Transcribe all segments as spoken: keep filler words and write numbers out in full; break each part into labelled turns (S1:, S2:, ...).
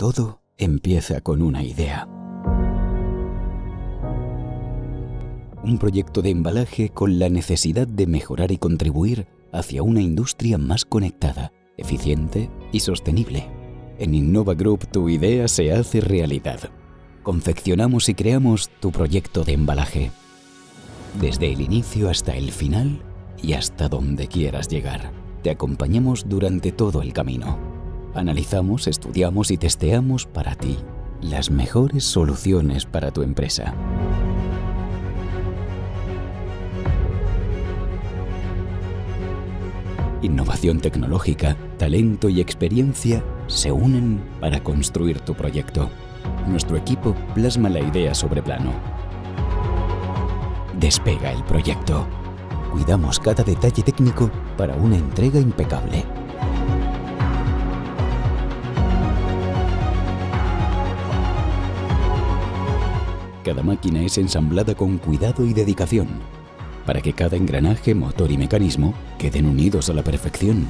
S1: Todo empieza con una idea. Un proyecto de embalaje con la necesidad de mejorar y contribuir hacia una industria más conectada, eficiente y sostenible. En Innova Group tu idea se hace realidad. Confeccionamos y creamos tu proyecto de embalaje. Desde el inicio hasta el final y hasta donde quieras llegar. Te acompañamos durante todo el camino. Analizamos, estudiamos y testeamos para ti las mejores soluciones para tu empresa. Innovación tecnológica, talento y experiencia se unen para construir tu proyecto. Nuestro equipo plasma la idea sobre plano. Despega el proyecto. Cuidamos cada detalle técnico para una entrega impecable. Cada máquina es ensamblada con cuidado y dedicación, para que cada engranaje, motor y mecanismo queden unidos a la perfección.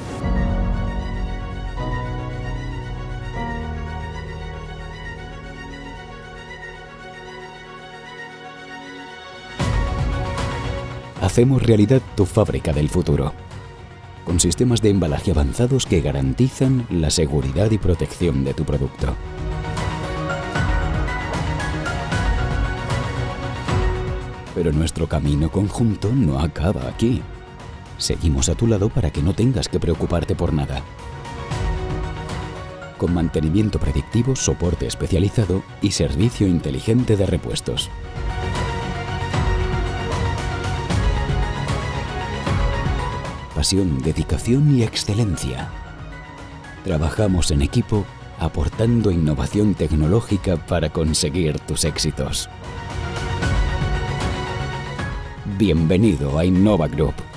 S1: Hacemos realidad tu fábrica del futuro, con sistemas de embalaje avanzados que garantizan la seguridad y protección de tu producto. Pero nuestro camino conjunto no acaba aquí. Seguimos a tu lado para que no tengas que preocuparte por nada. Con mantenimiento predictivo, soporte especializado y servicio inteligente de repuestos. Pasión, dedicación y excelencia. Trabajamos en equipo aportando innovación tecnológica para conseguir tus éxitos. Bienvenido a Innova Group.